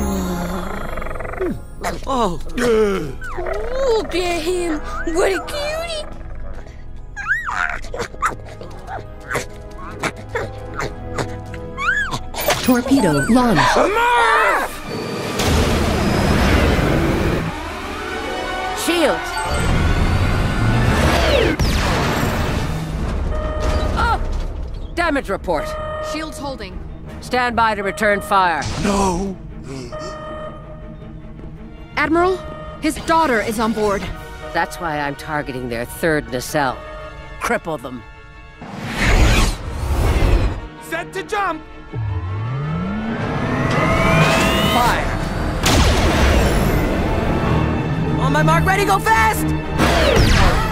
Oh. Look at him. What a cutie. Torpedo launch. Shields. Oh! Damage report. Shields holding. Stand by to return fire. No. Admiral, his daughter is on board. That's why I'm targeting their third nacelle. Cripple them. Set to jump. Fire. On my mark, ready, go fast!